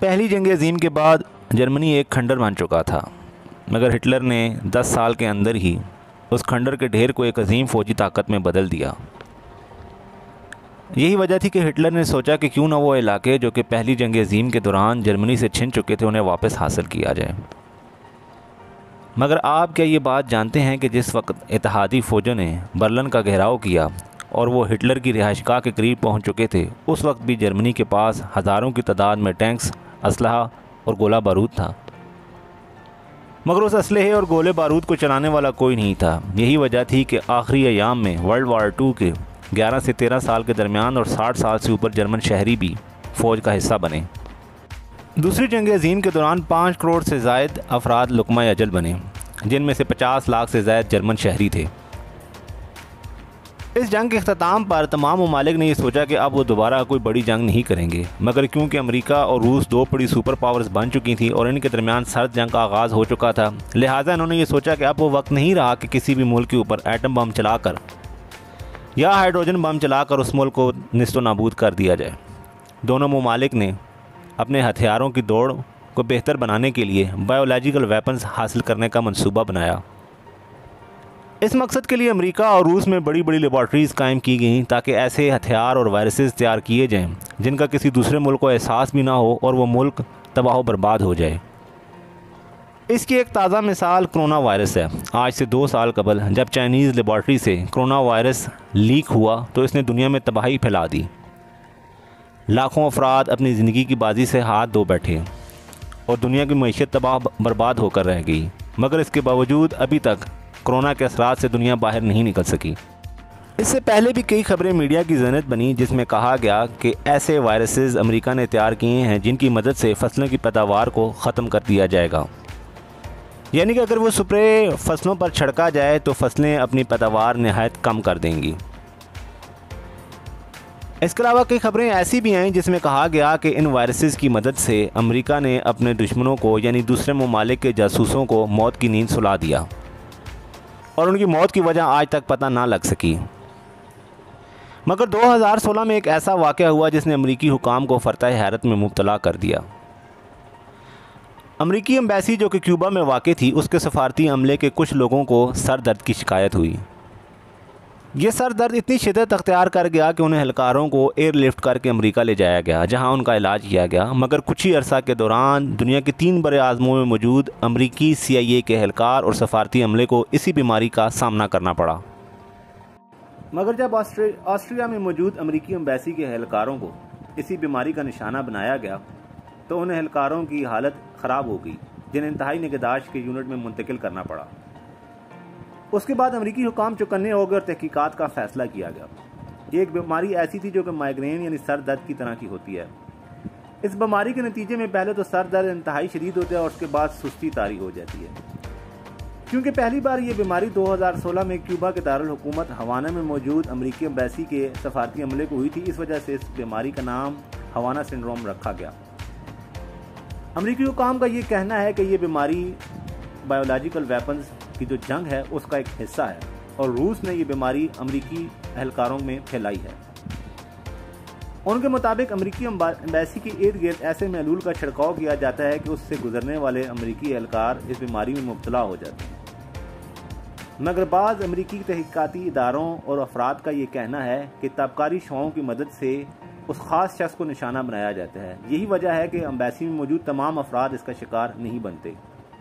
पहली जंग अज़ीम के बाद जर्मनी एक खंडर बन चुका था, मगर हिटलर ने 10 साल के अंदर ही उस खंडर के ढेर को एक अजीम फ़ौजी ताकत में बदल दिया। यही वजह थी कि हिटलर ने सोचा कि क्यों ना वो इलाके जो कि पहली जंग अज़ीम के दौरान जर्मनी से छिन चुके थे उन्हें वापस हासिल किया जाए। मगर आप क्या ये बात जानते हैं कि जिस वक्त इत्तेहादी फ़ौजों ने बर्लिन का घेराव किया और वो हिटलर की रिहाइशगाह के करीब पहुंच चुके थे, उस वक्त भी जर्मनी के पास हज़ारों की तादाद में टैंक्स, असलहा और गोला बारूद था, मगर उस असलहे और गोले बारूद को चलाने वाला कोई नहीं था। यही वजह थी कि आखिरी अयाम में वर्ल्ड वार II के 11 से 13 साल के दरमियान और 60 साल से ऊपर जर्मन शहरी भी फ़ौज का हिस्सा बने। दूसरी जंग अज़ीम के दौरान 5 करोड़ से ज़ायद अफराद लुकमा अजल बने, जिनमें से 50 लाख से ज़ायद जर्मन शहरी थे। इस जंग के अख्ताम पर तमाम ममालिक ने यह सोचा कि अब वो दोबारा कोई बड़ी जंग नहीं करेंगे, मगर क्योंकि अमेरिका और रूस दो बड़ी सुपर पावर्स बन चुकी थी और इनके दरमियान सर्द जंग का आगाज़ हो चुका था, लिहाजा इन्होंने ये सोचा कि अब वो वक्त नहीं रहा कि किसी भी मुल्क के ऊपर एटम बम चलाकर या हाइड्रोजन बम चलाकर उस मुल्क को निस्तो नाबूद कर दिया जाए। दोनों ममालिक ने अपने हथियारों की दौड़ को बेहतर बनाने के लिए बायोलॉजिकल वेपन्स हासिल करने का मंसूबा बनाया। इस मकसद के लिए अमेरिका और रूस में बड़ी बड़ी लेबॉर्ट्रीज़ कायम की गईं ताकि ऐसे हथियार और वायरसेस तैयार किए जाएं जिनका किसी दूसरे मुल्क को एहसास भी ना हो और वो मुल्क तबाह बर्बाद हो जाए। इसकी एक ताज़ा मिसाल कोरोना वायरस है। आज से 2 साल कबल जब चाइनीज़ लेबॉर्ट्री से कोरोना वायरस लीक हुआ तो इसने दुनिया में तबाही फैला दी। लाखों अफराद अपनी ज़िंदगी की बाजी से हाथ धो बैठे और दुनिया की मईशत तबाह बर्बाद होकर रह गई, मगर इसके बावजूद अभी तक कोरोना के असरात से दुनिया बाहर नहीं निकल सकी। इससे पहले भी कई खबरें मीडिया की ज़नत बनी जिसमें कहा गया कि ऐसे वायरसेस अमेरिका ने तैयार किए हैं जिनकी मदद से फसलों की पैदावार को ख़त्म कर दिया जाएगा, यानी कि अगर वो स्प्रे फसलों पर छिड़का जाए तो फसलें अपनी पैदावार नहायत कम कर देंगी। इसके अलावा कई खबरें ऐसी भी आई जिसमें कहा गया कि इन वायरसेस की मदद से अमेरिका ने अपने दुश्मनों को यानी दूसरे ममालिक के जासूसों को मौत की नींद सुला दिया और उनकी मौत की वजह आज तक पता ना लग सकी। मगर 2016 में एक ऐसा वाक़या हुआ जिसने अमेरिकी हुकाम को फ़र्ताए हैरत में मुब्तला कर दिया। अमेरिकी एम्बेसी जो कि क्यूबा में वाक़ थी, उसके सफारती अमले के कुछ लोगों को सर दर्द की शिकायत हुई। ये सर दर्द इतनी शिद्दत अख्तियार कर गया कि उन्हें एहलकारों को एयरलिफ्ट करके अमेरिका ले जाया गया, जहां उनका इलाज किया गया। मगर कुछ ही अरसा के दौरान दुनिया के 3 बड़े आज़मों में मौजूद अमेरिकी CIA के एहलकार और सफारती अमले को इसी बीमारी का सामना करना पड़ा। मगर जब ऑस्ट्रिया में मौजूद अमेरिकी एम्बेसी के एहलकारों को इसी बीमारी का निशाना बनाया गया तो उन एहलकारों की हालत ख़राब हो गई, जिन्हें इंतहाई निगहदाश्त के यूनिट में मुंतकिल करना पड़ा। उसके बाद अमेरिकी हुकाम चौकन्ने हो गए और तहकीकात का फैसला किया गया। ये एक बीमारी ऐसी थी जो कि माइग्रेन यानी सर दर्द की तरह की होती है। इस बीमारी के नतीजे में पहले तो सर दर्द इंतहाई शदीद होता है और उसके बाद सुस्ती तारी हो जाती है। क्योंकि पहली बार ये बीमारी 2016 में क्यूबा के दारुल हुकूमत हवाना में मौजूद अमेरिकी एम्बेसी के सफारती अमले को हुई थी, इस वजह से इस बीमारी का नाम हवाना सिंड्रोम रखा गया। अमेरिकी हुकाम का ये कहना है कि ये बीमारी बायोलॉजिकल वेपन्स की जो जंग है उसका एक हिस्सा है और रूस ने ये बीमारी अमेरिकी एहलकारों में फैलाई है। उनके मुताबिक अमेरिकी एम्बेसी के इर्द गिर्द ऐसे महलूल का छिड़काव किया जाता है कि उससे गुजरने वाले अमेरिकी एहलकार इस बीमारी में मुब्तला हो जाते हैं। मगर बाज़ अमेरिकी तहकीकाती इदारों और अफराद का ये कहना है कि ताबकारी शोओं की मदद से उस खास शख्स को निशाना बनाया जाता है। यही वजह है कि एम्बेसी में मौजूद तमाम अफराद इसका शिकार नहीं बनते।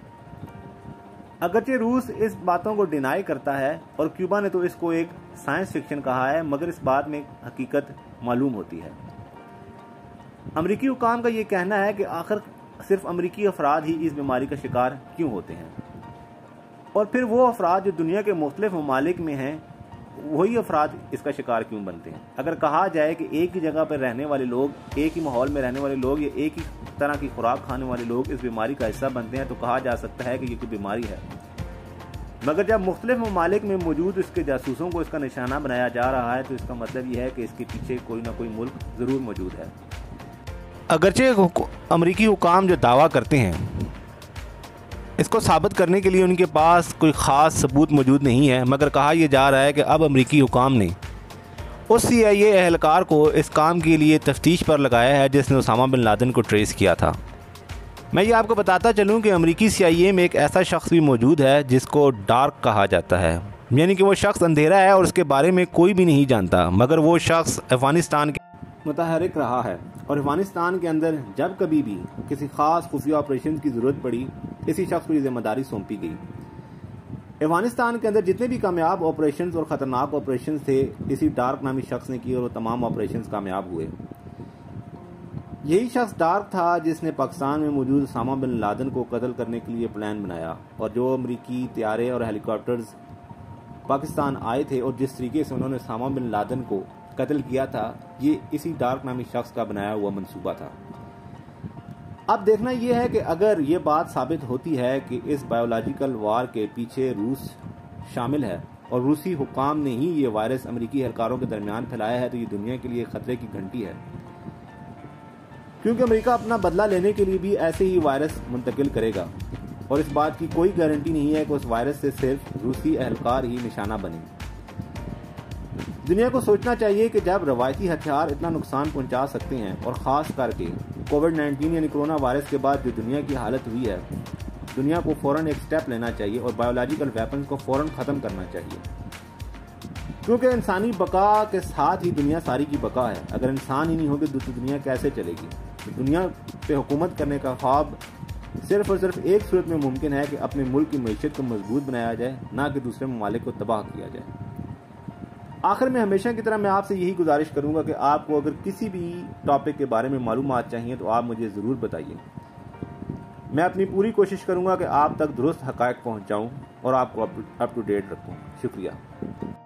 अगरचे रूस इस बातों को डिनाई करता है और क्यूबा ने तो इसको एक साइंस फिक्शन कहा है, मगर इस बात में हकीकत मालूम होती है। अमेरिकी हुकाम का ये कहना है कि आखिर सिर्फ अमेरिकी अफराद ही इस बीमारी का शिकार क्यों होते हैं और फिर वो अफराद जो दुनिया के मुख्तलिफ ममालिक में हैं वही अफराद इसका शिकार क्यों बनते हैं। अगर कहा जाए कि एक ही जगह पर रहने वाले लोग, एक ही माहौल में रहने वाले लोग या एक ही तरह की खुराक खाने वाले लोग इस बीमारी का हिस्सा बनते हैं तो कहा जा सकता है कि ये कोई बीमारी है। मगर जब मुख्तलिफ ममालिक में मौजूद इसके जासूसों को इसका निशाना बनाया जा रहा है तो इसका मतलब यह है कि इसके पीछे कोई ना कोई मुल्क ज़रूर मौजूद है। अगरचे अमेरिकी हुकाम जो दावा करते हैं इसको साबित करने के लिए उनके पास कोई ख़ास सबूत मौजूद नहीं है, मगर कहा यह जा रहा है कि अब अमेरिकी हुकाम ने उस CIA एहलकार को इस काम के लिए तफ्तीश पर लगाया है जिसने उसामा बिन लादेन को ट्रेस किया था। मैं ये आपको बताता चलूँ कि अमेरिकी CIA में एक ऐसा शख्स भी मौजूद है जिसको डार्क कहा जाता है, यानी कि वो शख्स अंधेरा है और उसके बारे में कोई भी नहीं जानता, मगर वो शख्स अफ़गानिस्तान के मुतहरिक रहा है और अफ़गानिस्तान के अंदर जब कभी भी किसी ख़ास खुफिया ऑपरेशन की ज़रूरत पड़ी, इसी शख्स को जिम्मेदारी सौंपी गई। अफ़गानिस्तान के अंदर जितने भी कामयाब ऑपरेशंस और ख़तरनाक ऑपरेशंस थे, इसी डार्क नामी शख्स ने किए और वो तमाम ऑपरेशंस कामयाब हुए। यही शख्स डार्क था जिसने पाकिस्तान में मौजूद उसामा बिन लादेन को कत्ल करने के लिए प्लान बनाया, और जो अमरीकी तैयारे और हेलीकॉप्टर्स पाकिस्तान आए थे और जिस तरीके से उन्होंने उसामा बिन लादेन को कत्ल किया था, ये इसी डार्क नामी शख्स का बनाया हुआ मंसूबा था। अब देखना यह है कि अगर ये बात साबित होती है कि इस बायोलॉजिकल वार के पीछे रूस शामिल है और रूसी हुक्काम ने ही ये वायरस अमरीकी एहलकारों के दरमियान फैलाया है, तो ये दुनिया के लिए खतरे की घंटी है, क्योंकि अमेरिका अपना बदला लेने के लिए भी ऐसे ही वायरस मुंतकिल करेगा और इस बात की कोई गारंटी नहीं है कि उस वायरस से सिर्फ रूसी एहलकार ही निशाना बने। दुनिया को सोचना चाहिए कि जब रवायती हथियार इतना नुकसान पहुंचा सकते हैं, और ख़ास करके कोविड-19 यानी कोरोना वायरस के बाद जो दुनिया की हालत हुई है, दुनिया को फ़ौरन एक स्टेप लेना चाहिए और बायोलॉजिकल वेपन्स को फ़ौरन ख़त्म करना चाहिए, क्योंकि इंसानी बका के साथ ही दुनिया सारी की बका है। अगर इंसान ही नहीं होंगे तो दुनिया कैसे चलेगी? तो दुनिया पे हुकूमत करने का ख्वाब सिर्फ और सिर्फ एक सूरत में मुमकिन है कि अपने मुल्क की मईशत को मजबूत बनाया जाए, ना कि दूसरे ममालिक को तबाह किया जाए। आखिर में हमेशा की तरह मैं आपसे यही गुजारिश करूंगा कि आपको अगर किसी भी टॉपिक के बारे में मालूमात चाहिए तो आप मुझे ज़रूर बताइए। मैं अपनी पूरी कोशिश करूंगा कि आप तक दुरुस्त हक़ाइक़ पहुंचाऊं और आपको अप टू डेट रखूं। शुक्रिया।